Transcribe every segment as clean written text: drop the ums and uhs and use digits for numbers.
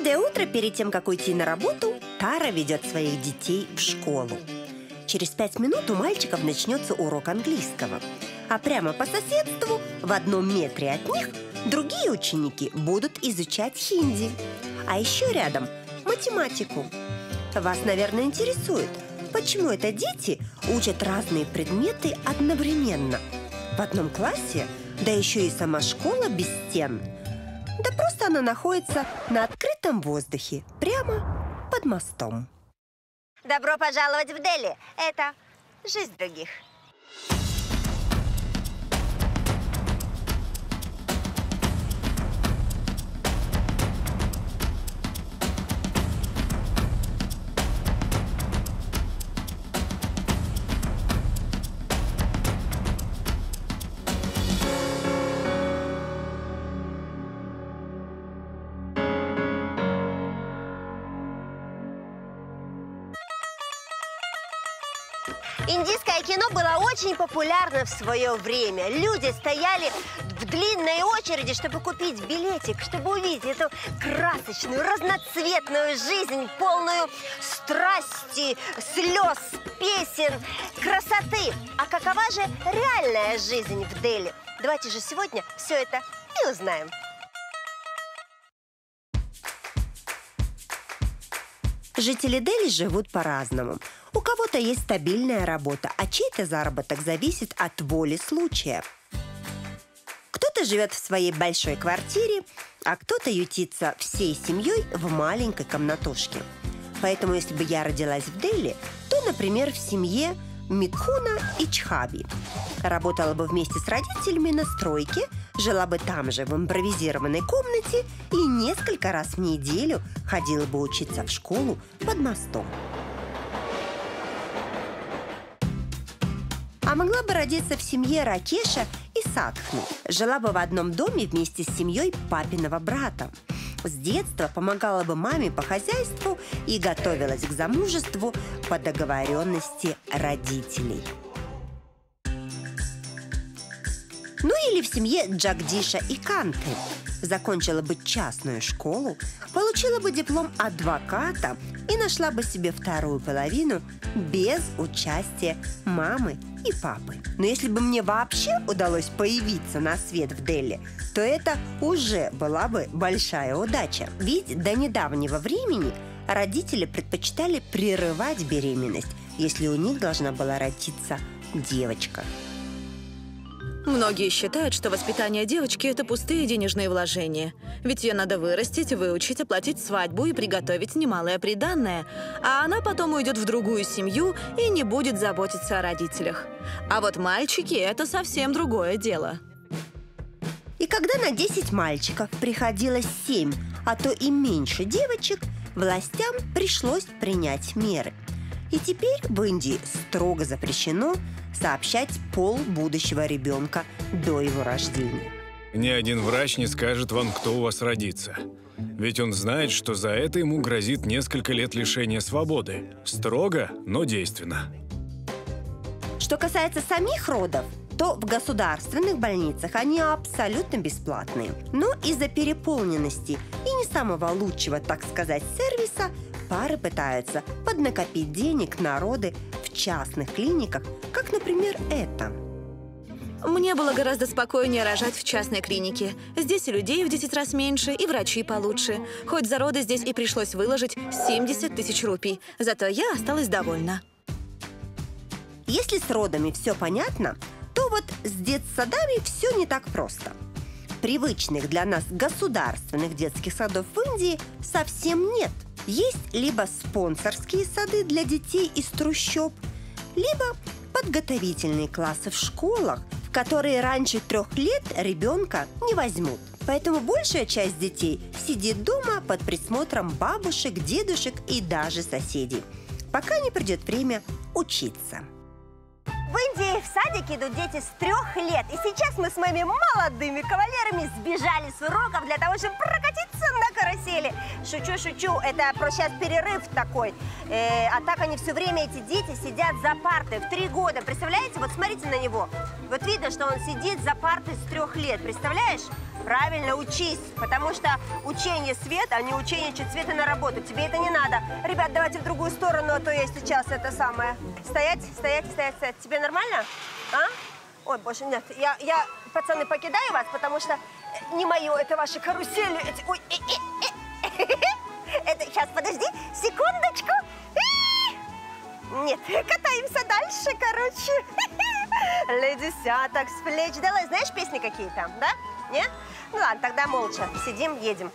Каждое утро перед тем, как уйти на работу, Тара ведет своих детей в школу. Через 5 минут у мальчиков начнется урок английского. А прямо по соседству, в 1 метре от них, другие ученики будут изучать хинди. А еще рядом математику. Вас, наверное, интересует, почему это дети учат разные предметы одновременно. В одном классе, да еще и сама школа без стен. Да просто она находится на открытом воздухе, прямо под мостом. Добро пожаловать в Дели. Это жизнь других. Индийское кино было очень популярно в свое время. Люди стояли в длинной очереди, чтобы купить билетик, чтобы увидеть эту красочную, разноцветную жизнь, полную страсти, слез, песен, красоты. А какова же реальная жизнь в Дели? Давайте же сегодня все это и узнаем. Жители Дели живут по-разному. У кого-то есть стабильная работа, а чей-то заработок зависит от воли случая. Кто-то живет в своей большой квартире, а кто-то ютится всей семьей в маленькой комнатушке. Поэтому, если бы я родилась в Дели, то, например, в семье Митхуна и Чхаби. Работала бы вместе с родителями на стройке, жила бы там же, в импровизированной комнате и несколько раз в неделю ходила бы учиться в школу под мостом. А могла бы родиться в семье Ракеша и Садхны. Жила бы в одном доме вместе с семьей папиного брата. С детства помогала бы маме по хозяйству и готовилась к замужеству по договоренности родителей. Ну или в семье Джагдиша и Канты. Закончила бы частную школу, получила бы диплом адвоката и нашла бы себе вторую половину без участия мамы и папы. Но если бы мне вообще удалось появиться на свет в Дели, то это уже была бы большая удача. Ведь до недавнего времени родители предпочитали прерывать беременность, если у них должна была родиться девочка. Многие считают, что воспитание девочки – это пустые денежные вложения. Ведь ее надо вырастить, выучить, оплатить свадьбу и приготовить немалое приданное. А она потом уйдет в другую семью и не будет заботиться о родителях. А вот мальчики – это совсем другое дело. И когда на 10 мальчиков приходилось 7, а то и меньше девочек, властям пришлось принять меры. И теперь в Индии строго запрещено сообщать пол будущего ребенка до его рождения. Ни один врач не скажет вам, кто у вас родится. Ведь он знает, что за это ему грозит несколько лет лишения свободы. Строго, но действенно. Что касается самих родов, то в государственных больницах они абсолютно бесплатные. Но из-за переполненности и не самого лучшего, так сказать, сервиса, пары пытаются поднакопить денег на роды в частных клиниках, как, например, это. Мне было гораздо спокойнее рожать в частной клинике. Здесь и людей в 10 раз меньше, и врачи получше. Хоть за роды здесь и пришлось выложить 70 тысяч рупий. Зато я осталась довольна. Если с родами все понятно, то вот с детсадами все не так просто. Привычных для нас государственных детских садов в Индии совсем нет. Есть либо спонсорские сады для детей из трущоб, либо подготовительные классы в школах, в которые раньше 3 лет ребенка не возьмут. Поэтому большая часть детей сидит дома под присмотром бабушек, дедушек и даже соседей, пока не придет время учиться. В Индии в садик идут дети с 3 лет. И сейчас мы с моими молодыми кавалерами сбежали с уроков для того, чтобы прокатиться на карусель. карусели. Шучу, шучу, это просто сейчас перерыв такой. А так они все время, эти дети, сидят за партой в 3 года. Представляете? Вот смотрите на него. Вот видно, что он сидит за партой с 3 лет. Представляешь? Правильно, учись, потому что учение свет, а не учение чуть света на работу. Тебе это не надо. Ребят, давайте в другую сторону, а то я сейчас это самое. Стоять, стоять, стоять, стоять. Тебе нормально? А? Ой, боже, нет. Я, пацаны, покидаю вас, потому что не мое, это ваши карусели. Ой, это, сейчас, подожди, секундочку. Нет, катаемся дальше, короче. Леди Ся, так с плеч. Давай, знаешь песни какие-то, да? Нет? Ну ладно, тогда молча. Сидим, едем.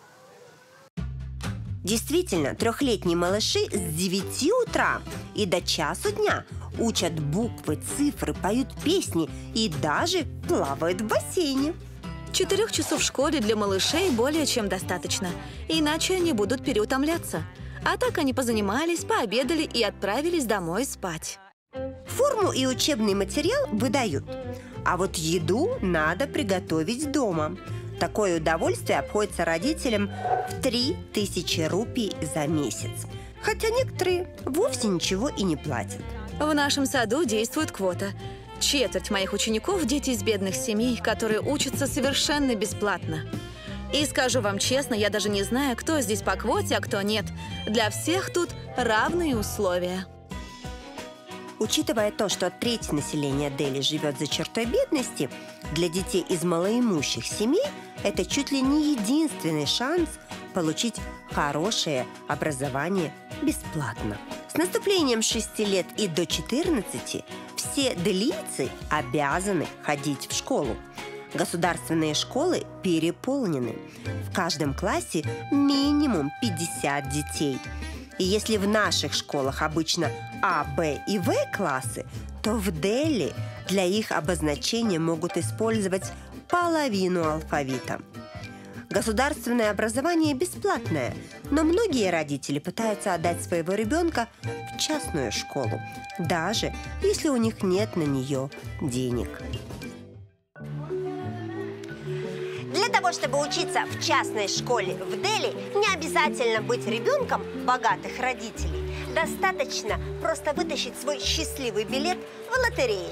Действительно, 3-летние малыши с 9 утра и до часу дня учат буквы, цифры, поют песни и даже плавают в бассейне. 4 часов в школе для малышей более чем достаточно, иначе они будут переутомляться. А так они позанимались, пообедали и отправились домой спать. Форму и учебный материал выдают, а вот еду надо приготовить дома. Такое удовольствие обходится родителям в 3000 рупий за месяц. Хотя некоторые вовсе ничего и не платят. В нашем саду действует квота. Четверть моих учеников – дети из бедных семей, которые учатся совершенно бесплатно. И скажу вам честно, я даже не знаю, кто здесь по квоте, а кто нет. Для всех тут равные условия. Учитывая то, что треть населения Дели живет за чертой бедности, для детей из малоимущих семей это чуть ли не единственный шанс получить хорошее образование бесплатно. С наступлением 6 лет и до 14 все делийцы обязаны ходить в школу. Государственные школы переполнены. В каждом классе минимум 50 детей. И если в наших школах обычно А, Б и В классы, то в Дели для их обозначения могут использовать половину алфавита. Государственное образование бесплатное, но многие родители пытаются отдать своего ребенка в частную школу, даже если у них нет на нее денег. Для того, чтобы учиться в частной школе в Дели, не обязательно быть ребенком богатых родителей. Достаточно просто вытащить свой счастливый билет в лотерее.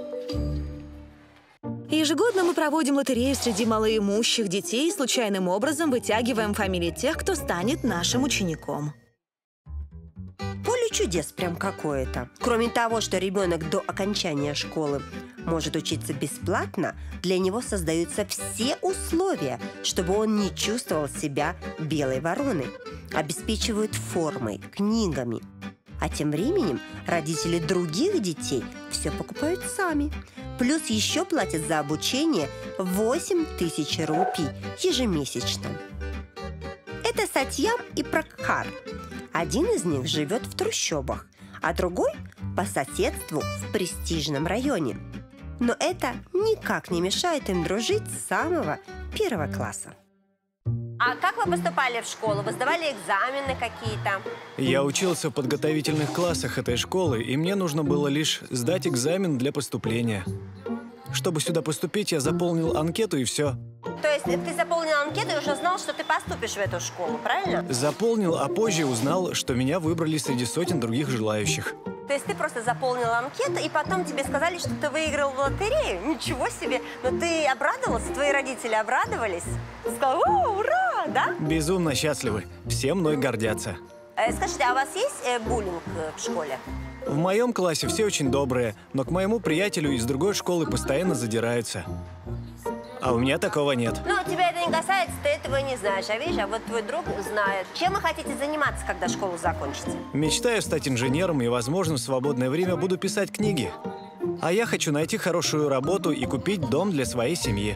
Ежегодно мы проводим лотерею среди малоимущих детей и случайным образом вытягиваем фамилии тех, кто станет нашим учеником. Поле чудес прям какое-то. Кроме того, что ребенок до окончания школы может учиться бесплатно, для него создаются все условия, чтобы он не чувствовал себя белой вороной. Обеспечивают формой, книгами. А тем временем родители других детей все покупают сами. Плюс еще платят за обучение 8000 рупий ежемесячно. Это Сатьям и Пракхар. Один из них живет в трущобах, а другой по соседству в престижном районе. Но это никак не мешает им дружить с самого 1 класса. А как вы поступали в школу? Вы сдавали экзамены какие-то? Я учился в подготовительных классах этой школы, и мне нужно было лишь сдать экзамен для поступления. Чтобы сюда поступить, я заполнил анкету и все. То есть ты заполнил анкету и уже знал, что ты поступишь в эту школу, правильно? Заполнил, а позже узнал, что меня выбрали среди сотен других желающих. То есть ты просто заполнил анкету, и потом тебе сказали, что ты выиграл в лотерею? Ничего себе! Но ты обрадовался? Твои родители обрадовались? Ты сказал: «О, ура!» Да? Безумно счастливы. Все мной гордятся. Скажите, а у вас есть буллинг в школе? В моем классе все очень добрые, но к моему приятелю из другой школы постоянно задираются. А у меня такого нет. Ну, тебя это не касается, ты этого не знаешь. А видишь, а вот твой друг знает. Чем вы хотите заниматься, когда школу закончите? Мечтаю стать инженером и, возможно, в свободное время буду писать книги. А я хочу найти хорошую работу и купить дом для своей семьи.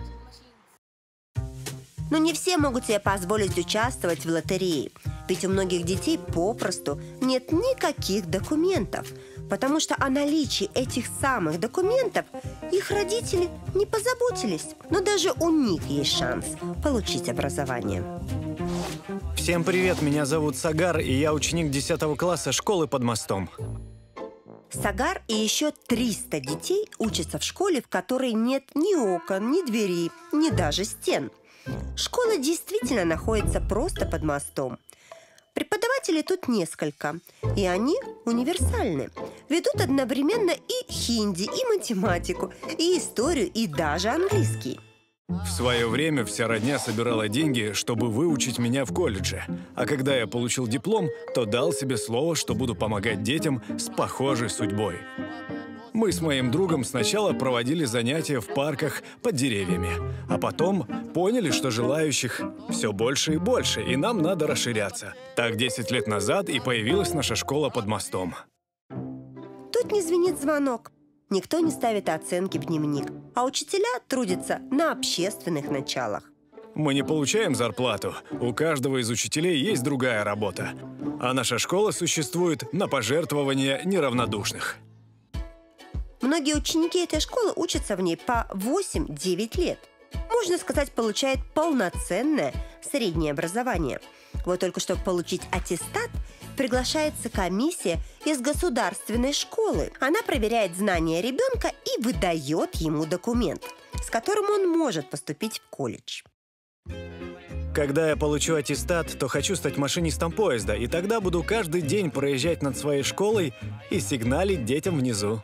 Но не все могут себе позволить участвовать в лотерее. Ведь у многих детей попросту нет никаких документов. Потому что о наличии этих самых документов их родители не позаботились. Но даже у них есть шанс получить образование. Всем привет, меня зовут Сагар, и я ученик 10 класса школы под мостом. Сагар и еще 300 детей учатся в школе, в которой нет ни окон, ни дверей, ни даже стен. Школа действительно находится просто под мостом. Преподавателей тут несколько, и они универсальны. Ведут одновременно и хинди, и математику, и историю, и даже английский. В свое время вся родня собирала деньги, чтобы выучить меня в колледже. А когда я получил диплом, то дал себе слово, что буду помогать детям с похожей судьбой. Мы с моим другом сначала проводили занятия в парках под деревьями, а потом поняли, что желающих все больше и больше, и нам надо расширяться. Так 10 лет назад и появилась наша школа под мостом. Тут не звенит звонок, никто не ставит оценки в дневник, а учителя трудятся на общественных началах. Мы не получаем зарплату, у каждого из учителей есть другая работа, а наша школа существует на пожертвования неравнодушных. Многие ученики этой школы учатся в ней по 8-9 лет. Можно сказать, получают полноценное среднее образование. Вот только чтобы получить аттестат, приглашается комиссия из государственной школы. Она проверяет знания ребенка и выдает ему документ, с которым он может поступить в колледж. Когда я получу аттестат, то хочу стать машинистом поезда, и тогда буду каждый день проезжать над своей школой и сигналить детям внизу.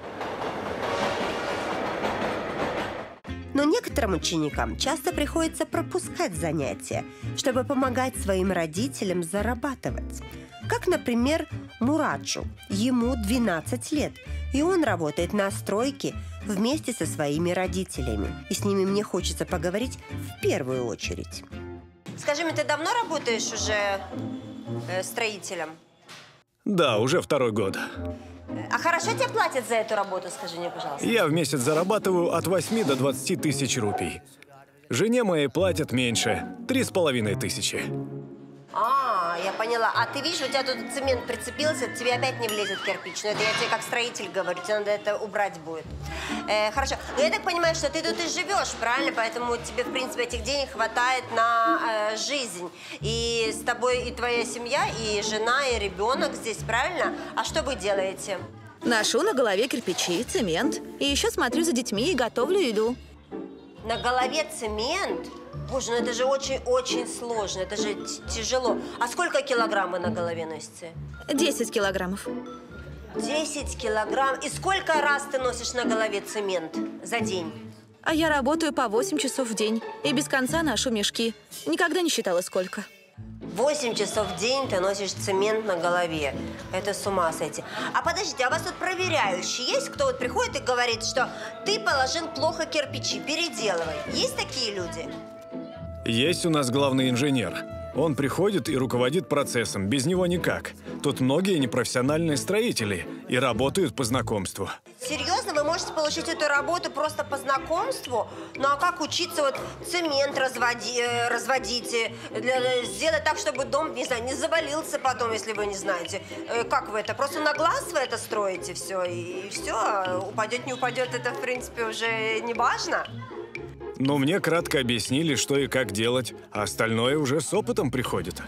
Но некоторым ученикам часто приходится пропускать занятия, чтобы помогать своим родителям зарабатывать. Как, например, Мураджу. Ему 12 лет, и он работает на стройке вместе со своими родителями. И с ними мне хочется поговорить в первую очередь. Скажи мне, ты давно работаешь уже строителем? Да, уже 2-й год. А хорошо тебе платят за эту работу, скажи мне, пожалуйста? Я в месяц зарабатываю от 8 до 20 тысяч рупий. Жене моей платят меньше – 3500. Я поняла. А ты видишь, у тебя тут цемент прицепился, тебе опять не влезет кирпич. Но это я тебе как строитель говорю, тебе надо это убрать будет. Хорошо. Но я так понимаю, что ты тут и живешь, правильно? Поэтому тебе, в принципе, этих денег хватает на жизнь. И с тобой и твоя семья, и жена, и ребенок здесь, правильно? А что вы делаете? Ношу на голове кирпичи, цемент. И еще смотрю за детьми и готовлю еду. На голове цемент? Боже, ну это же очень-очень сложно, это же тяжело. А сколько килограмм вы на голове носите? 10 килограммов. 10 килограмм. И сколько раз ты носишь на голове цемент за день? А я работаю по 8 часов в день и без конца ношу мешки. Никогда не считала, сколько. 8 часов в день ты носишь цемент на голове. Это с ума сойти. А подождите, а у вас тут проверяющие есть? Кто вот приходит и говорит, что ты положил плохо кирпичи, переделывай. Есть такие люди? Есть у нас главный инженер. Он приходит и руководит процессом, без него никак. Тут многие непрофессиональные строители и работают по знакомству. Серьезно? Вы можете получить эту работу просто по знакомству? Ну а как учиться вот цемент разводить, сделать так, чтобы дом, не знаю, не завалился потом, если вы не знаете? Как вы это? Просто на глаз вы это строите все, и все? Упадет, не упадет, это, в принципе, уже не важно? Но мне кратко объяснили, что и как делать, а остальное уже с опытом приходит.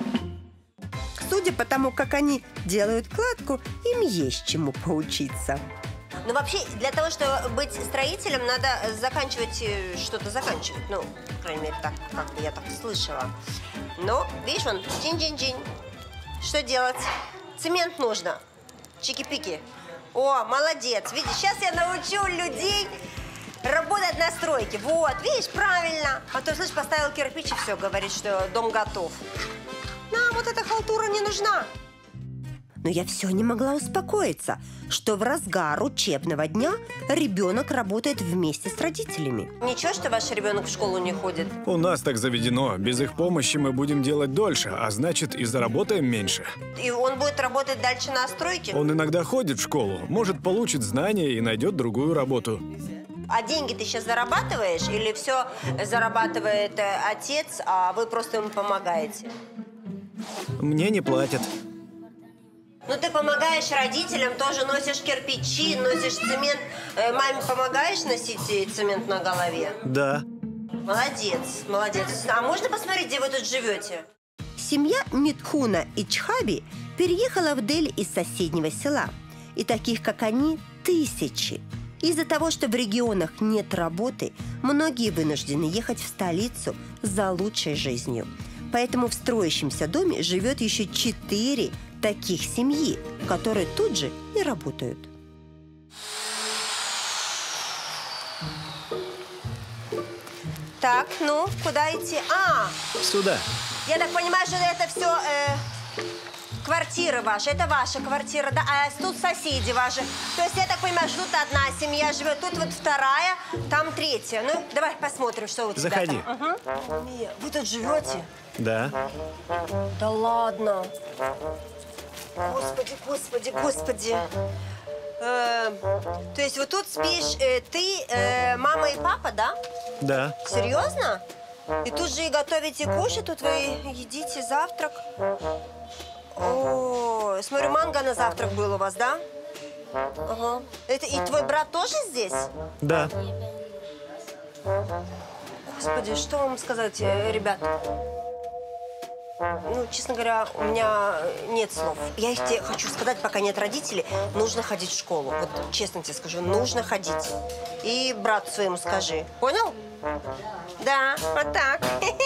Судя по тому, как они делают кладку, им есть чему поучиться. Ну, вообще, для того, чтобы быть строителем, надо заканчивать, что-то заканчивать. Ну, по крайней мере, так, как я так слышала. Но, видишь, вон, джин-джин-джин. Что делать? Цемент нужно. Чики-пики. О, молодец. Видишь, сейчас я научу людей работать на стройке. Вот, видишь, правильно. А то, слышишь, поставил кирпич и все, говорит, что дом готов. Нам вот эта халтура не нужна. Но я все не могла успокоиться, что в разгар учебного дня ребенок работает вместе с родителями. Ничего, что ваш ребенок в школу не ходит? У нас так заведено. Без их помощи мы будем делать дольше, а значит и заработаем меньше. И он будет работать дальше на стройке? Он иногда ходит в школу, может, получит знания и найдет другую работу. А деньги ты сейчас зарабатываешь или все зарабатывает отец, а вы просто ему помогаете? Мне не платят. Ну, ты помогаешь родителям, тоже носишь кирпичи, носишь цемент. Маме помогаешь носить цемент на голове? Да. Молодец, молодец. А можно посмотреть, где вы тут живете? Семья Митхуна и Чхаби переехала в Дели из соседнего села. И таких, как они, тысячи. Из-за того, что в регионах нет работы, многие вынуждены ехать в столицу за лучшей жизнью. Поэтому в строящемся доме живет еще 4 таких семьи, которые тут же и работают. Так, ну, куда идти? Сюда. Я так понимаю, что это все квартиры ваши. Это ваша квартира, да? А тут соседи ваши. То есть я так понимаю, что тут одна семья живет, тут вот вторая, там третья. Ну, давай посмотрим, что у тебя Заходи. там. Угу. Мия, вы тут живете? Да. Да ладно. Господи, господи, господи. То есть вот тут спишь ты, мама и папа, да? Да. Серьезно? И тут же и готовите кушать, тут вы едите завтрак? О, смотрю, манго на завтрак был у вас, да? Ага. Это и твой брат тоже здесь? Да. Господи, что вам сказать, ребят? Ну, честно говоря, у меня нет слов. Я их тебе хочу сказать, пока нет родителей, нужно ходить в школу. Вот честно тебе скажу, нужно ходить. И брату своему скажи. Понял? Да, вот так.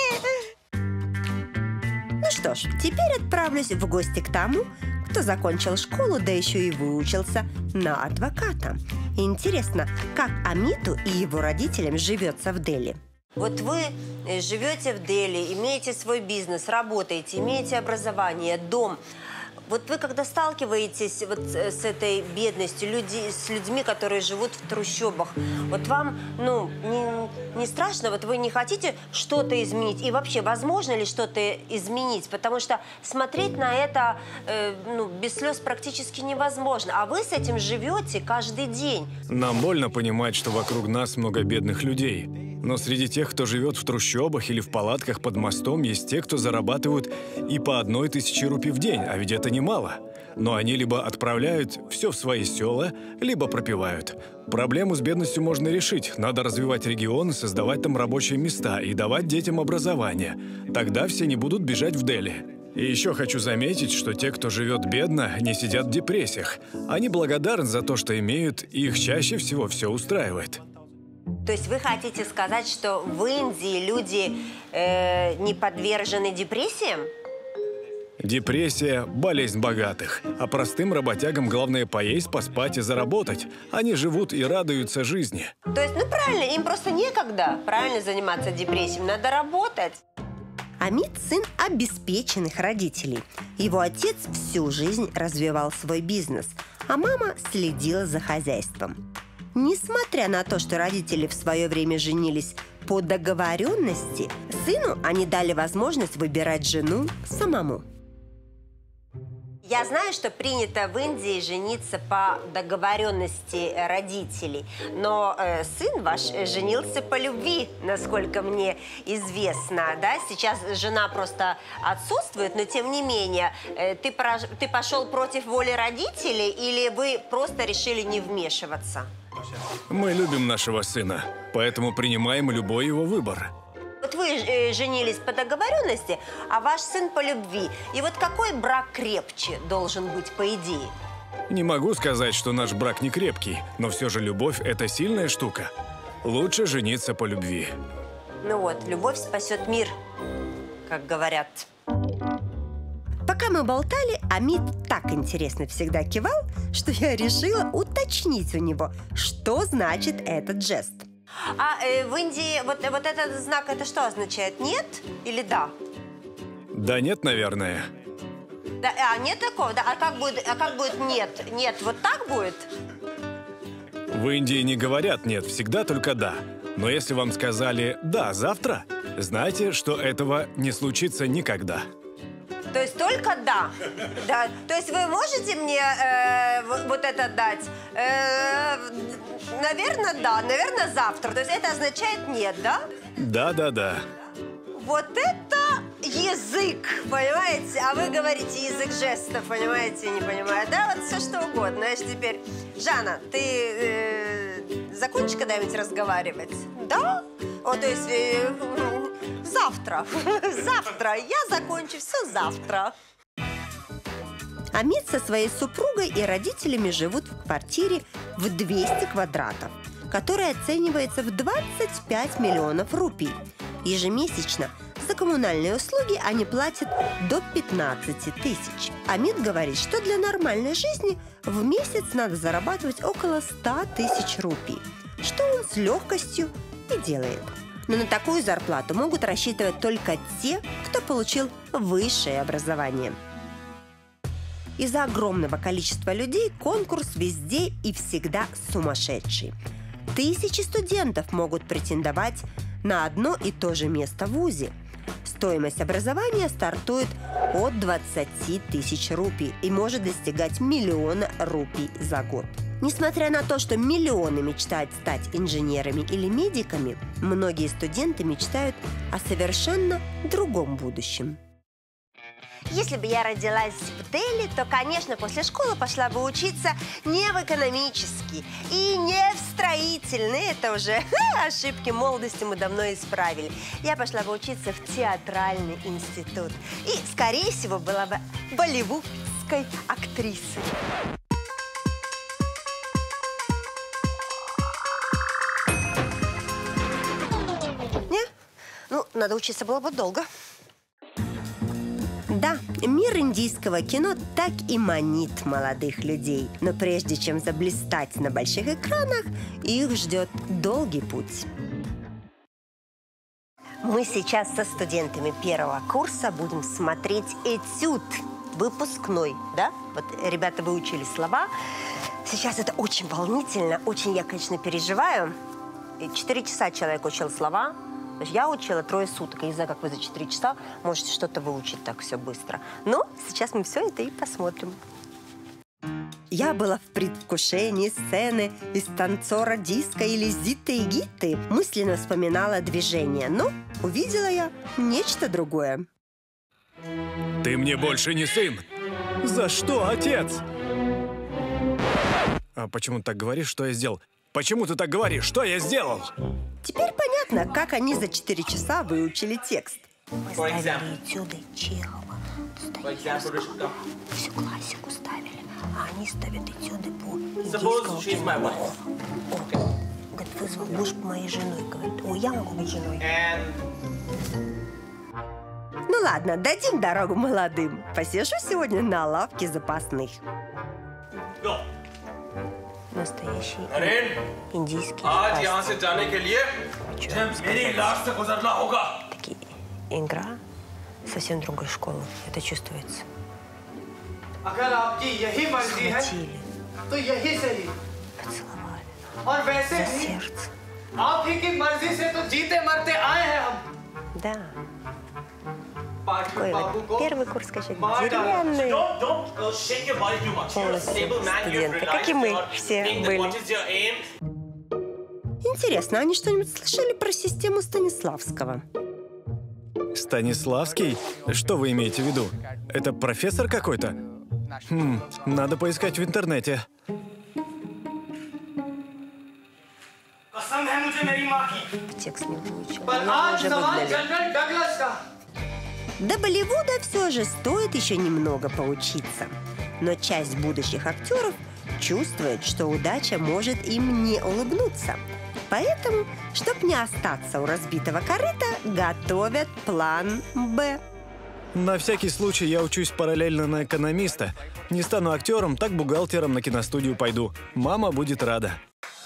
Ну что ж, теперь отправлюсь в гости к тому, кто закончил школу, да еще и выучился на адвоката. Интересно, как Амиту и его родителям живется в Дели. Вот вы живете в Дели, имеете свой бизнес, работаете, имеете образование, дом. Вот вы когда сталкиваетесь вот с этой бедностью, с людьми, которые живут в трущобах, вот вам, ну, не страшно? Вот вы не хотите что-то изменить? И вообще, возможно ли что-то изменить? Потому что смотреть на это, ну, без слез практически невозможно. А вы с этим живете каждый день. Нам больно понимать, что вокруг нас много бедных людей. Но среди тех, кто живет в трущобах или в палатках под мостом, есть те, кто зарабатывают и по 1000 рупий в день, а ведь это немало. Но они либо отправляют все в свои села, либо пропивают. Проблему с бедностью можно решить. Надо развивать регионы, создавать там рабочие места и давать детям образование. Тогда все не будут бежать в Дели. И еще хочу заметить, что те, кто живет бедно, не сидят в депрессиях. Они благодарны за то, что имеют, и их чаще всего все устраивает. То есть вы хотите сказать, что в Индии люди не подвержены депрессиям? Депрессия – болезнь богатых, а простым работягам главное поесть, поспать и заработать. Они живут и радуются жизни. То есть, ну правильно, им просто некогда правильно заниматься депрессией, надо работать. Амит – сын обеспеченных родителей. Его отец всю жизнь развивал свой бизнес, а мама следила за хозяйством. Несмотря на то, что родители в свое время женились по договоренности, сыну они дали возможность выбирать жену самому. Я знаю, что принято в Индии жениться по договоренности родителей, но сын ваш женился по любви, насколько мне известно, да? Сейчас жена просто отсутствует, но тем не менее, ты пошел против воли родителей или вы просто решили не вмешиваться? Мы любим нашего сына, поэтому принимаем любой его выбор. Вот вы женились по договоренности, а ваш сын по любви. И вот какой брак крепче должен быть, по идее? Не могу сказать, что наш брак не крепкий, но все же любовь – это сильная штука. Лучше жениться по любви. Ну вот, любовь спасет мир, как говорят. Пока мы болтали, Амит так интересно всегда кивал, что я решила уточнить у него, что значит этот жест. А в Индии вот этот знак, это что означает? Нет или да? Да нет, наверное. Да, нет такого? Да? А как будет нет? Нет, вот так будет? В Индии не говорят «нет», всегда только «да». Но если вам сказали «да, завтра», знайте, что этого не случится никогда. То есть только да. Да. То есть вы можете мне вот это дать? Наверное, да. Наверное, завтра. То есть это означает нет, да? Да. Вот это язык, понимаете? А вы говорите язык жестов, понимаете, не понимаю. Да, вот все что угодно. Знаешь, теперь, Жанна, ты закончишь когда-нибудь разговаривать? Да? О, то есть завтра. Завтра. Я закончу все завтра. Амид со своей супругой и родителями живут в квартире в 200 квадратов, которая оценивается в 25 миллионов рупий. Ежемесячно за коммунальные услуги они платят до 15 тысяч. Амид говорит, что для нормальной жизни в месяц надо зарабатывать около 100 тысяч рупий, что он с легкостью и делает. Но на такую зарплату могут рассчитывать только те, кто получил высшее образование. Из-за огромного количества людей конкурс везде и всегда сумасшедший. Тысячи студентов могут претендовать на одно и то же место в вузе. Стоимость образования стартует от 20 тысяч рупий и может достигать миллиона рупий за год. Несмотря на то, что миллионы мечтают стать инженерами или медиками, многие студенты мечтают о совершенно другом будущем. Если бы я родилась в Дели, то, конечно, после школы пошла бы учиться не в экономический и не в строительный. Это уже ошибки молодости мы давно исправили. Я пошла бы учиться в театральный институт. И, скорее всего, была бы болливудской актрисой. Не? Ну, надо учиться было бы долго. Да, мир индийского кино так и манит молодых людей. Но прежде чем заблистать на больших экранах, их ждет долгий путь. Мы сейчас со студентами первого курса будем смотреть этюд выпускной, да? Вот ребята выучили слова. Сейчас это очень волнительно, очень я, конечно, переживаю. 4 часа человек учил слова. Я учила 3 суток. Я не знаю, как вы за 4 часа можете что-то выучить так все быстро. Но сейчас мы все это и посмотрим. Я была в предвкушении сцены из танцора диска или Зитты и Гитты. Мысленно вспоминала движение, но увидела я нечто другое. Ты мне больше не сын. За что, отец? А почему ты так говоришь, что я сделал? Почему ты так говоришь? Что я сделал? Теперь понятно, как они за 4 часа выучили текст. Мы ставили этюды Чехова, Достоевского, всю классику ставили. А они ставят этюды по индийскому кино. Говорит, вызвал, будешь моей женой. Говорит, о, я могу быть женой. Ну ладно, дадим дорогу молодым. Посижу сегодня на лавке запасных. Настоящий индийский Такие игра совсем другой школы. Это чувствуется. Схватили, поцеловали за сердце. Да. Такой вот первый курс, конечно, деревянный. Полностью студенты, как и мы все были. Интересно, они что-нибудь слышали про систему Станиславского? Станиславский? Что вы имеете в виду? Это профессор какой-то? Надо поискать в интернете. Текст не выучил. Меня уже выгнали. До Болливуда все же стоит еще немного поучиться. Но часть будущих актеров чувствует, что удача может им не улыбнуться. Поэтому, чтобы не остаться у разбитого корыта, готовят план «Б». На всякий случай я учусь параллельно на экономиста. Не стану актером, так бухгалтером на киностудию пойду. Мама будет рада.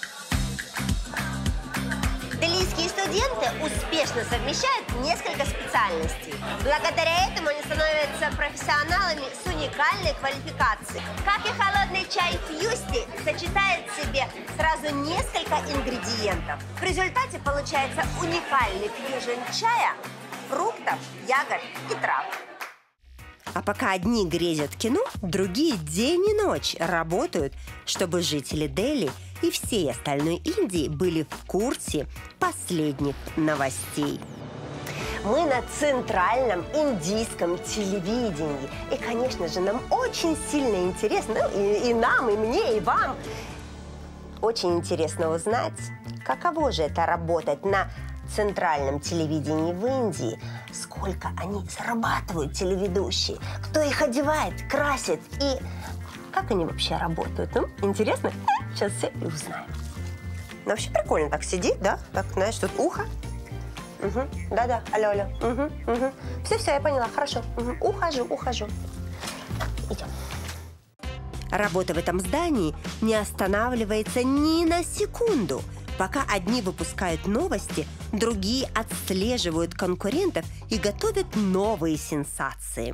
Делийские студенты успешно совмещают несколько специальностей. Благодаря этому они становятся профессионалами с уникальной квалификацией. Как и холодный чай фьюсти сочетает в себе сразу несколько ингредиентов. В результате получается уникальный фьюжн чая, фруктов, ягод и трав. А пока одни грезят кино, другие день и ночь работают, чтобы жители Дели и всей остальной Индии были в курсе последних новостей. Мы на центральном индийском телевидении. И, конечно же, нам очень сильно интересно, и нам, и мне, и вам, очень интересно узнать, каково же это работать на центральном телевидении в Индии, сколько они зарабатывают, телеведущие, кто их одевает, красит и как они вообще работают. Ну, интересно? Сейчас все и узнаем. Ну, вообще прикольно так сидеть, да? Так, знаешь, тут ухо. Угу. Да-да, алло. Угу. Все, я поняла, хорошо. Угу. Ухожу. Идем. Работа в этом здании не останавливается ни на секунду. Пока одни выпускают новости, другие отслеживают конкурентов и готовят новые сенсации.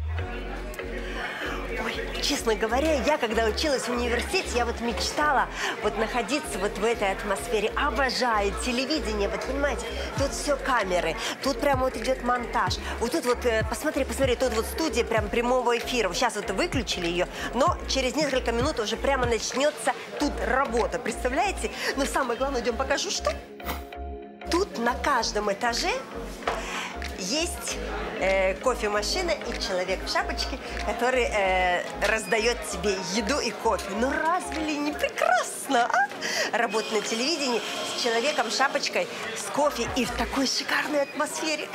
Честно говоря, я, когда училась в университете, я вот мечтала вот находиться вот в этой атмосфере. Обожаю телевидение, вот понимаете, тут все камеры, тут прямо вот идет монтаж. Вот тут вот, посмотри, тут вот студия прям прямого эфира. Сейчас вот выключили ее, но через несколько минут уже прямо начнется тут работа, представляете? Но самое главное, идем покажу, что тут на каждом этаже есть кофемашина и человек в шапочке, который раздает тебе еду и кофе. Ну разве ли не прекрасно, а? Работать на телевидении с человеком, шапочкой, с кофе и в такой шикарной атмосфере.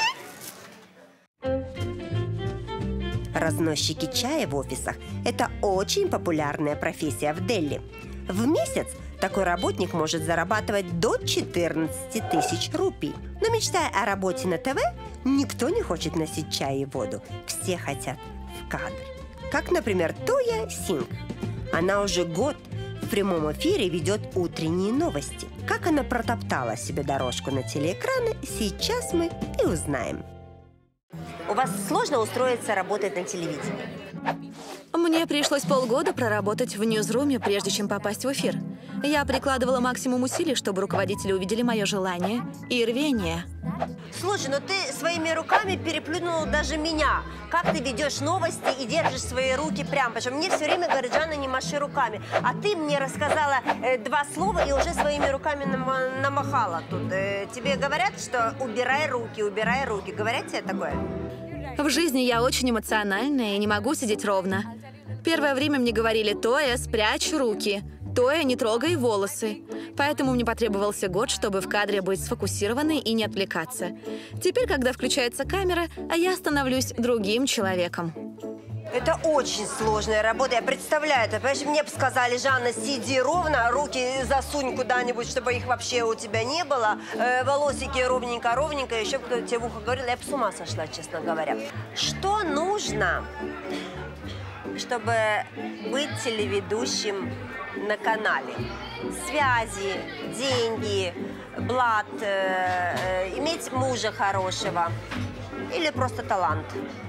Разносчики чая в офисах – это очень популярная профессия в Дели. В месяц такой работник может зарабатывать до 14 тысяч рупий. Но мечтая о работе на ТВ, никто не хочет носить чай и воду. Все хотят в кадр. Как, например, Тоя Синг. Она уже год в прямом эфире ведет утренние новости. Как она протоптала себе дорожку на телеэкраны, сейчас мы и узнаем. У вас сложно устроиться работать на телевидении? Мне пришлось полгода проработать в ньюзруме, прежде чем попасть в эфир. Я прикладывала максимум усилий, чтобы руководители увидели мое желание и рвение. Слушай, но ты своими руками переплюнула даже меня. Как ты ведешь новости и держишь свои руки прям? Потому что мне все время говорят: Жанна, не маши руками. А ты мне рассказала два слова и уже своими руками намахала тут. Тебе говорят, что убирай руки. Говорят тебе такое? В жизни я очень эмоциональная и не могу сидеть ровно. Первое время мне говорили: Тоя, спрячь руки. Тоя, не трогай волосы. Поэтому мне потребовался год, чтобы в кадре быть сфокусированной и не отвлекаться. Теперь, когда включается камера, я становлюсь другим человеком. Это очень сложная работа, я представляю это. Понимаешь, мне бы сказали: Жанна, сиди ровно, руки засунь куда-нибудь, чтобы их вообще у тебя не было. Волосики ровненько, еще кто-то тебе в ухо говорил, я бы с ума сошла, честно говоря. Что нужно, чтобы быть телеведущим на канале? Связи, деньги, блат, иметь мужа хорошего или просто талант?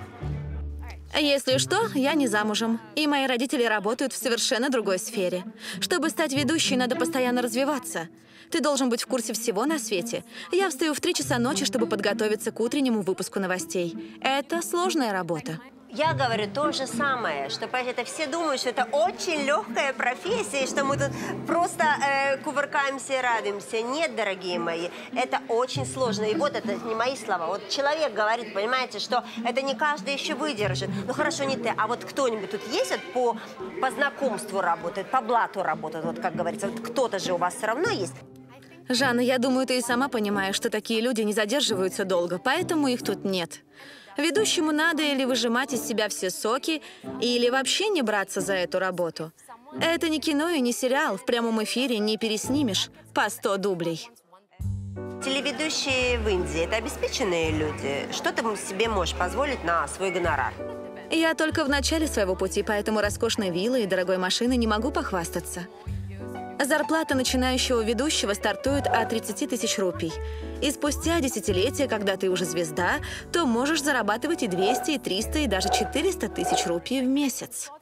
Если что, я не замужем, и мои родители работают в совершенно другой сфере. Чтобы стать ведущей, надо постоянно развиваться. Ты должен быть в курсе всего на свете. Я встаю в 3 часа ночи, чтобы подготовиться к утреннему выпуску новостей. Это сложная работа. Я говорю то же самое, что это все думают, что это очень легкая профессия, и что мы тут просто кувыркаемся и радуемся. Нет, дорогие мои, это очень сложно. И вот это не мои слова. Вот человек говорит, понимаете, что это не каждый еще выдержит. Ну хорошо, не ты, а вот кто-нибудь тут есть вот по знакомству работает, по блату работает, вот как говорится. Вот кто-то же у вас все равно есть. Жанна, я думаю, ты и сама понимаешь, что такие люди не задерживаются долго, поэтому их тут нет. Ведущему надо или выжимать из себя все соки, или вообще не браться за эту работу. Это не кино и не сериал, в прямом эфире не переснимешь по 100 дублей. Телеведущие в Индии – это обеспеченные люди. Что ты себе можешь позволить на свой гонорар? Я только в начале своего пути, поэтому роскошной виллой и дорогой машиной не могу похвастаться. Зарплата начинающего ведущего стартует от 30 тысяч рупий. И спустя десятилетия, когда ты уже звезда, то можешь зарабатывать и 200, и 300, и даже 400 тысяч рупий в месяц.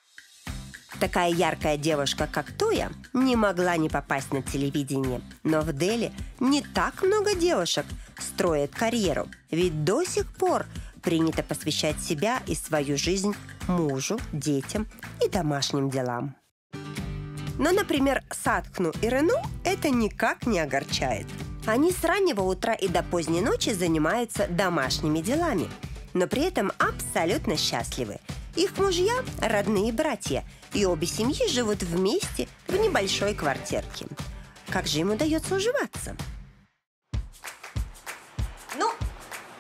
Такая яркая девушка, как Тоя, не могла не попасть на телевидение. Но в Дели не так много девушек строят карьеру. Ведь до сих пор принято посвящать себя и свою жизнь мужу, детям и домашним делам. Но, например, Саткну и Рену это никак не огорчает. Они с раннего утра и до поздней ночи занимаются домашними делами, но при этом абсолютно счастливы. Их мужья – родные братья, и обе семьи живут вместе в небольшой квартирке. Как же им удается уживаться?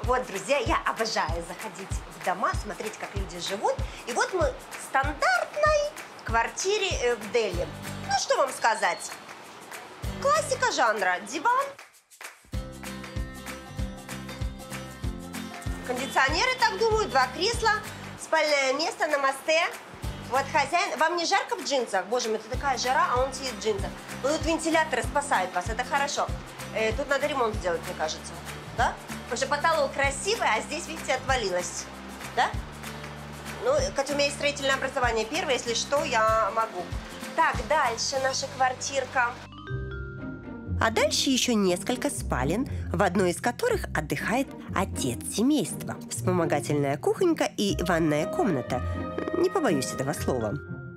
Вот, друзья, я обожаю заходить в дома, смотреть, как люди живут. И вот мы в стандартной квартире в Дели. Ну, что вам сказать? Классика жанра. Диван. Кондиционеры, так думаю, 2 кресла, спальное место на мосте. Вот хозяин. Вам не жарко в джинсах? Боже мой, это такая жара, а он сидит в джинсах. Ну, тут вентиляторы спасают вас, это хорошо. Тут надо ремонт сделать, мне кажется. Да? Потому что потолок красивый, а здесь, видите, отвалилось. Да? Ну, хотя у меня есть строительное образование первое, если что, я могу. Так, дальше наша квартирка. А дальше еще несколько спален, в одной из которых отдыхает отец семейства. Вспомогательная кухонька и ванная комната. Не побоюсь этого слова.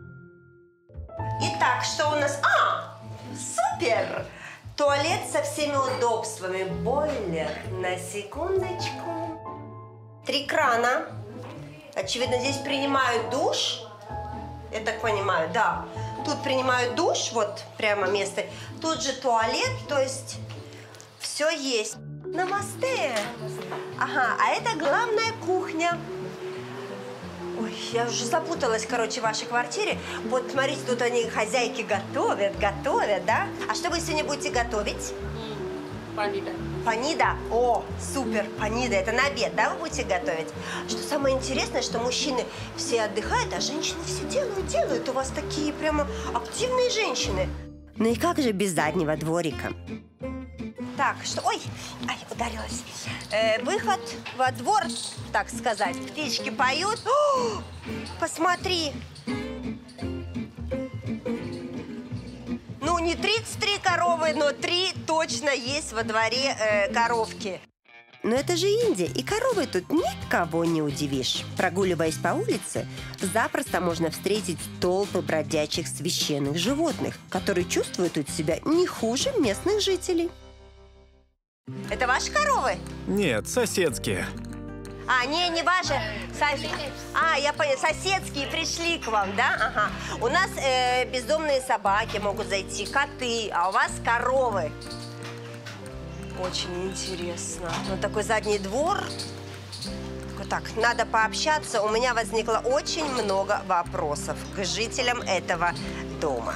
Итак, что у нас? Супер! Туалет со всеми удобствами. Бойлер. На секундочку. 3 крана. Очевидно, здесь принимают душ. Я так понимаю, да. Тут принимают душ, вот прямо место. Тут же туалет, то есть все есть. Намасте. Ага, а это главная кухня. Ой, я уже запуталась, короче, в вашей квартире. Вот, смотрите, тут они, хозяйки, готовят, да? А что вы сегодня будете готовить? Панида. Панида? О, супер, панида. Это на обед, да, вы будете готовить? Что самое интересное, что мужчины все отдыхают, а женщины все делают. У вас такие прямо активные женщины. Ну и как же без заднего дворика? Так, что... Ой, ударилась. Выход во двор, так сказать. Птички поют. О, посмотри. Ну, не 33 коровы, но 3 точно есть во дворе коровки. Но это же Индия, и коровой тут никого не удивишь. Прогуливаясь по улице, запросто можно встретить толпы бродячих священных животных, которые чувствуют тут себя не хуже местных жителей. Это ваши коровы? Нет, соседские. Не ваши. Я поняла. Соседские пришли к вам, да? Ага. У нас бездомные собаки могут зайти, коты, а у вас коровы. Очень интересно. Вот такой задний двор. Так, надо пообщаться. У меня возникло очень много вопросов к жителям этого дома.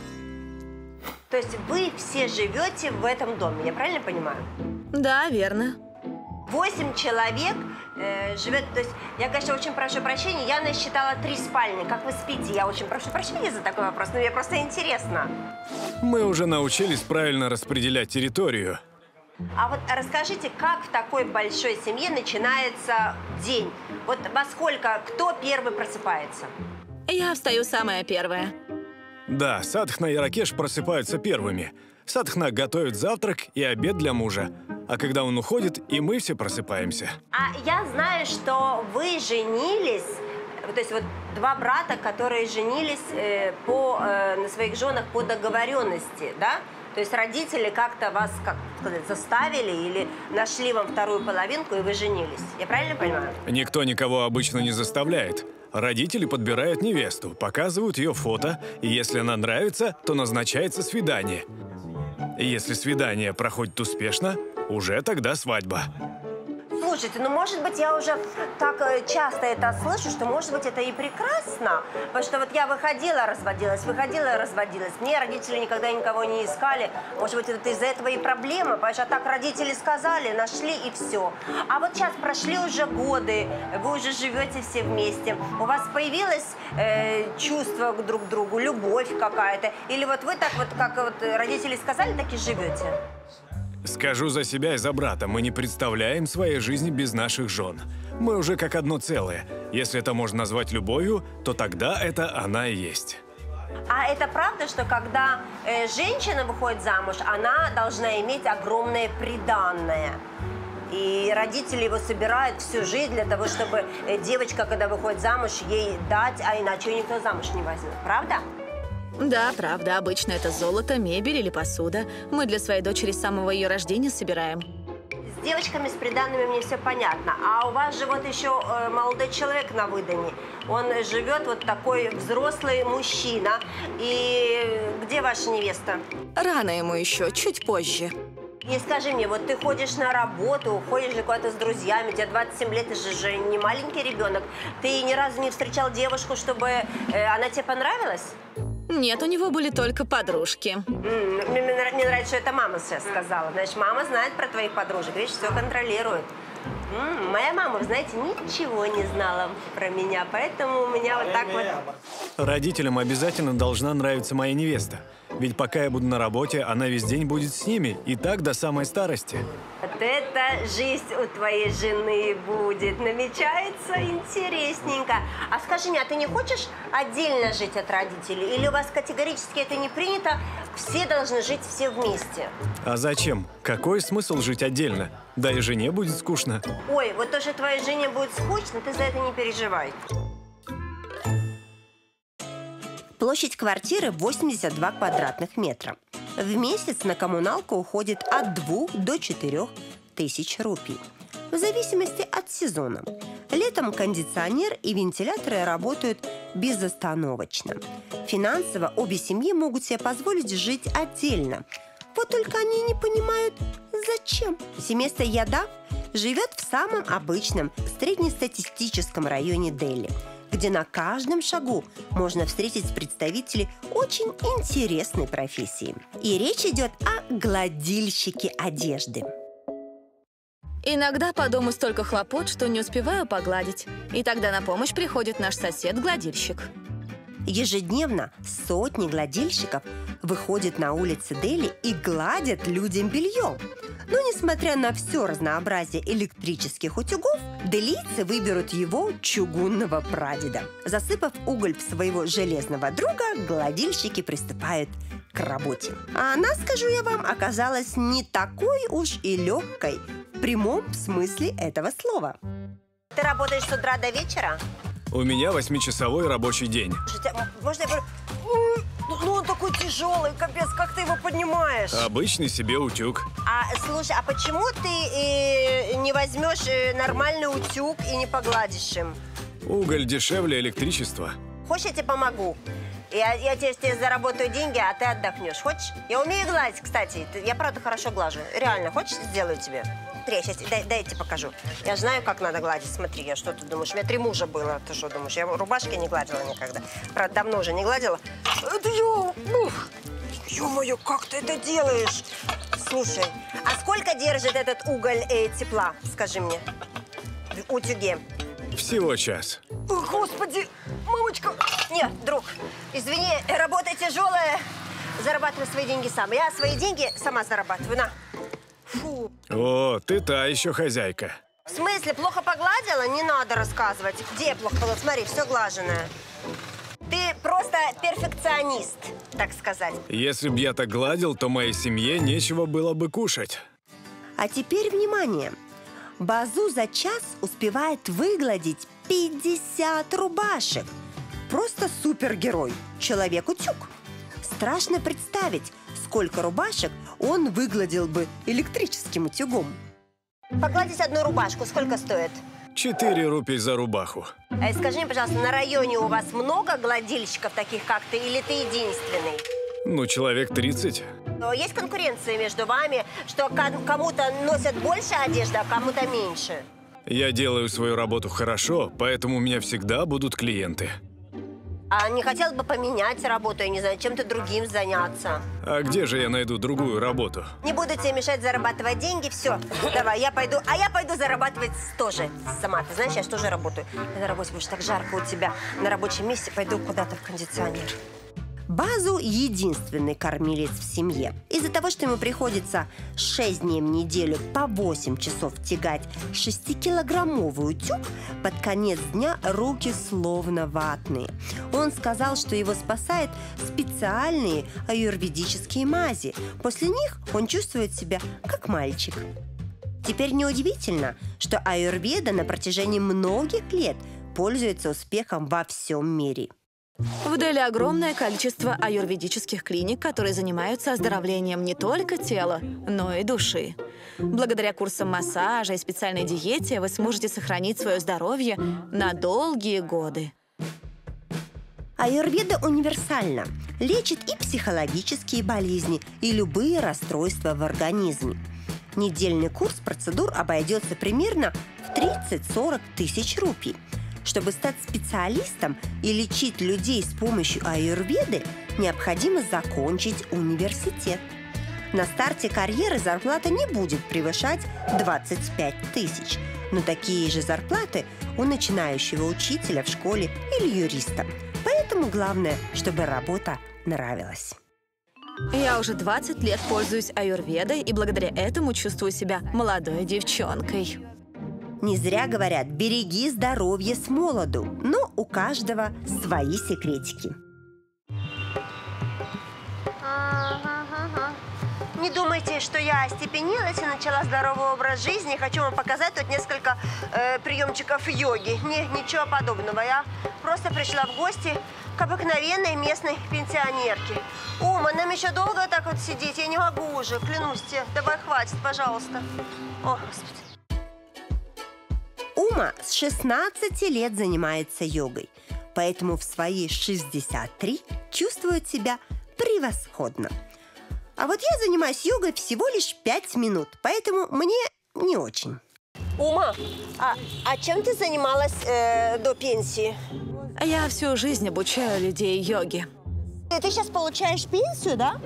То есть вы все живете в этом доме, я правильно понимаю? Да, верно. 8 человек живет, то есть я, конечно, очень прошу прощения, я насчитала 3 спальни. Как вы спите? Я очень прошу прощения за такой вопрос, но мне просто интересно. Мы уже научились правильно распределять территорию. А вот расскажите, как в такой большой семье начинается день? Вот во сколько, кто первый просыпается? Я встаю самая первая. Да, Садхна и Ракеш просыпаются первыми. Садхна готовит завтрак и обед для мужа. А когда он уходит, и мы все просыпаемся. А я знаю, что вы женились, то есть вот 2 брата, которые женились на своих женах по договоренности, да? То есть родители как-то вас, как сказать, заставили или нашли вам вторую половинку, и вы женились. Я правильно понимаю? Никто никого обычно не заставляет. Родители подбирают невесту, показывают ее фото, и если она нравится, то назначается свидание. И если свидание проходит успешно, уже тогда свадьба. Слушайте, ну, может быть, я уже так часто это слышу, что, может быть, это и прекрасно. Потому что вот я выходила, разводилась. Мне родители никогда никого не искали. Может быть, это из-за этого и проблема. Потому что так родители сказали, нашли и все. А вот сейчас прошли уже годы, вы уже живете все вместе. У вас появилось чувство друг к другу, любовь какая-то? Или вот вы так вот, как вот родители сказали, так и живете? Скажу за себя и за брата, мы не представляем своей жизни без наших жен. Мы уже как одно целое. Если это можно назвать любовью, то тогда это она и есть. А это правда, что когда женщина выходит замуж, она должна иметь огромное приданное? И родители его собирают всю жизнь для того, чтобы девочка, когда выходит замуж, ей дать, а иначе ее никто замуж не возьмет. Правда? Да, правда. Обычно это золото, мебель или посуда. Мы для своей дочери с самого ее рождения собираем. С девочками, с приданными мне все понятно. А у вас же вот еще молодой человек на выдане. Он живет, вот такой взрослый мужчина. И где ваша невеста? Рано ему еще, чуть позже. И скажи мне, вот ты ходишь на работу, ходишь ли куда-то с друзьями, тебе 27 лет, ты же не маленький ребенок. Ты ни разу не встречал девушку, чтобы она тебе понравилась? Нет, у него были только подружки. Мне нравится, что это мама сейчас сказала. Значит, мама знает про твоих подружек, видишь, все контролирует. Моя мама, вы знаете, ничего не знала про меня, поэтому у меня вот так вот... Родителям обязательно должна нравиться моя невеста. Ведь пока я буду на работе, она весь день будет с ними, и так до самой старости. Вот это жизнь у твоей жены будет. Намечается интересненько. А скажи мне, а ты не хочешь отдельно жить от родителей? Или у вас категорически это не принято? Все должны жить все вместе. А зачем? Какой смысл жить отдельно? Да и жене будет скучно. Ой, вот то, что твоей жене будет скучно, ты за это не переживай. Площадь квартиры 82 квадратных метра. В месяц на коммуналку уходит от 2 до 4 тысяч рупий. В зависимости от сезона. Летом кондиционер и вентиляторы работают безостановочно. Финансово обе семьи могут себе позволить жить отдельно. Вот только они не понимают, зачем. Семейство Ядав живет в самом обычном среднестатистическом районе Дели, где на каждом шагу можно встретить представителей очень интересной профессии. И речь идет о гладильщике одежды. Иногда по дому столько хлопот, что не успеваю погладить. И тогда на помощь приходит наш сосед-гладильщик. Ежедневно сотни гладильщиков выходят на улицы Дели и гладят людям белье. Но несмотря на все разнообразие электрических утюгов, делийцы выберут его чугунного прадеда. Засыпав уголь в своего железного друга, гладильщики приступают к работе. А она, скажу я вам, оказалась не такой уж и легкой в прямом смысле этого слова. Ты работаешь с утра до вечера? У меня 8-часовой рабочий день. Слушайте, можно я... Ну, он такой тяжелый, капец, как ты его поднимаешь? Обычный себе утюг. Слушай, а почему ты не возьмешь нормальный утюг и не погладишь им? Уголь дешевле электричества. Хочешь, я тебе помогу? Я тебе заработаю деньги, а ты отдохнешь. Хочешь? Я умею гладить, кстати. Я, правда, хорошо глажу. Реально, хочешь, сделаю тебе? Смотри, сейчас, дай я тебе покажу. Я же знаю, как надо гладить. Смотри, я что ты думаешь? У меня 3 мужа было. Ты что думаешь? Я рубашки не гладила никогда. Правда, давно уже не гладила. Это ё-моё, как ты это делаешь? Слушай, а сколько держит этот уголь тепла? Скажи мне. В утюге. Всего час. Господи, мамочка. Нет, друг, извини, работа тяжелая. Зарабатывай свои деньги сам. Я свои деньги сама зарабатываю. На. Фу. О, ты та еще хозяйка. В смысле, плохо погладила? Не надо рассказывать. Где я плохо погладила? Смотри, все глаженное. Ты просто перфекционист, так сказать. Если б я так гладил, то моей семье нечего было бы кушать. А теперь внимание! Базу за час успевает выгладить 50 рубашек. Просто супергерой. Человек-утюг. Страшно представить, сколько рубашек он выгладил бы электрическим утюгом. Погладить одну рубашку сколько стоит? 4 рупий за рубаху. Скажи мне, пожалуйста, на районе у вас много гладильщиков таких, как ты, или ты единственный? Ну, человек 30. Но есть конкуренция между вами, что кому-то носят больше одежды, а кому-то меньше? Я делаю свою работу хорошо, поэтому у меня всегда будут клиенты. А не хотел бы поменять работу, я не знаю, чем-то другим заняться? А где же я найду другую работу? Не буду тебе мешать зарабатывать деньги, все, давай, я пойду зарабатывать тоже сама. Ты знаешь, я же тоже работаю. Я на работе, потому что так жарко у тебя на рабочем месте, пойду куда-то в кондиционер. Базу – единственный кормилец в семье. Из-за того, что ему приходится 6 дней в неделю по 8 часов тягать 6-килограммовый утюг, под конец дня руки словно ватные. Он сказал, что его спасает специальные аюрведические мази. После них он чувствует себя как мальчик. Теперь неудивительно, что аюрведа на протяжении многих лет пользуется успехом во всем мире. В Дели огромное количество аюрведических клиник, которые занимаются оздоровлением не только тела, но и души. Благодаря курсам массажа и специальной диете вы сможете сохранить свое здоровье на долгие годы. Аюрведа универсальна. Лечит и психологические болезни, и любые расстройства в организме. Недельный курс процедур обойдется примерно в 30-40 тысяч рупий. Чтобы стать специалистом и лечить людей с помощью аюрведы, необходимо закончить университет. На старте карьеры зарплата не будет превышать 25 тысяч, но такие же зарплаты у начинающего учителя в школе или юриста. Поэтому главное, чтобы работа нравилась. Я уже 20 лет пользуюсь аюрведой и благодаря этому чувствую себя молодой девчонкой. Не зря говорят: береги здоровье с молоду, но у каждого свои секретики. Не думайте, что я остепенилась и начала здоровый образ жизни. Хочу вам показать тут несколько приемчиков йоги. Ничего подобного. Я просто пришла в гости к обыкновенной местной пенсионерке. Ума, нам еще долго так вот сидеть? Я не могу уже, клянусь тебе. Давай, хватит, пожалуйста. О, Господи. Ума с 16 лет занимается йогой, поэтому в свои 63 чувствует себя превосходно. А вот я занимаюсь йогой всего лишь 5 минут, поэтому мне не очень. Ума, а чем ты занималась до пенсии? Я всю жизнь обучаю людей йоге. Ты сейчас получаешь пенсию, да?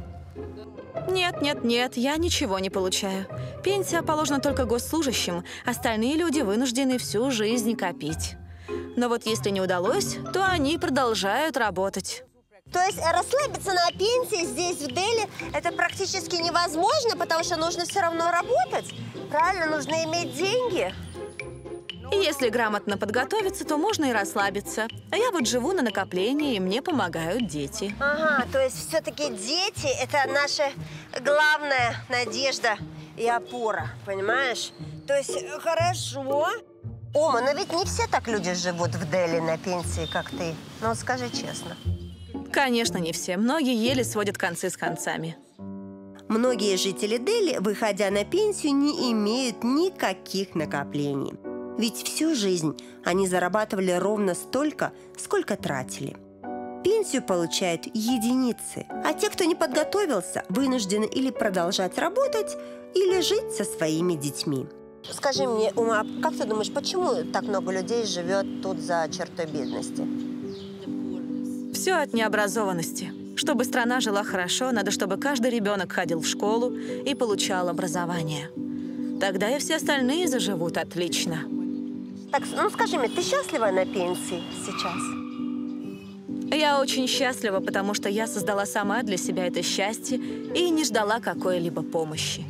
Нет, я ничего не получаю. Пенсия положена только госслужащим, остальные люди вынуждены всю жизнь копить. Но вот если не удалось, то они продолжают работать. То есть расслабиться на пенсии здесь, в Дели, это практически невозможно, потому что нужно все равно работать. Правильно, нужно иметь деньги. И если грамотно подготовиться, то можно и расслабиться. А я вот живу на накоплении, и мне помогают дети. Ага, то есть все-таки дети – это наша главная надежда и опора, понимаешь? То есть хорошо. Ома, но ведь не все так люди живут в Дели на пенсии, как ты. Ну, скажи честно. Конечно, не все. Многие еле сводят концы с концами. Многие жители Дели, выходя на пенсию, не имеют никаких накоплений. Ведь всю жизнь они зарабатывали ровно столько, сколько тратили. Пенсию получают единицы, а те, кто не подготовился, вынуждены или продолжать работать, или жить со своими детьми. Скажи мне, Ума, как ты думаешь, почему так много людей живет тут за чертой бедности? Все от необразованности. Чтобы страна жила хорошо, надо, чтобы каждый ребенок ходил в школу и получал образование. Тогда и все остальные заживут отлично. Так, ну скажи мне, ты счастлива на пенсии сейчас? Я очень счастлива, потому что я создала сама для себя это счастье и не ждала какой-либо помощи.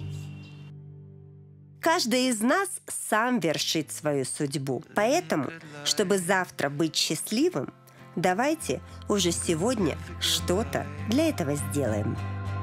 Каждый из нас сам вершит свою судьбу. Поэтому, чтобы завтра быть счастливым, давайте уже сегодня что-то для этого сделаем.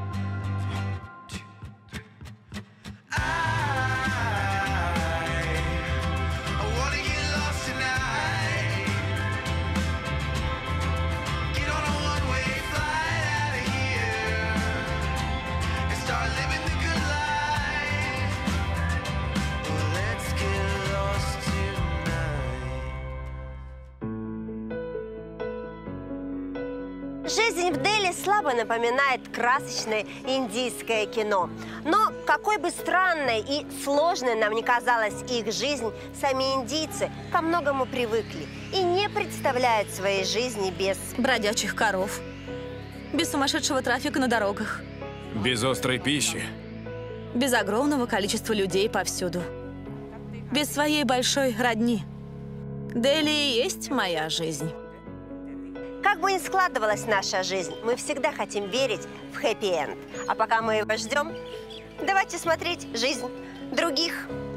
Жизнь в Дели слабо напоминает красочное индийское кино. Но какой бы странной и сложной нам ни казалась их жизнь, сами индийцы ко многому привыкли и не представляют своей жизни без бродячих коров, без сумасшедшего трафика на дорогах, без острой пищи, без огромного количества людей повсюду, без своей большой родни. Дели и есть моя жизнь. Как бы ни складывалась наша жизнь, мы всегда хотим верить в хэппи-энд. А пока мы его ждем, давайте смотреть жизнь других.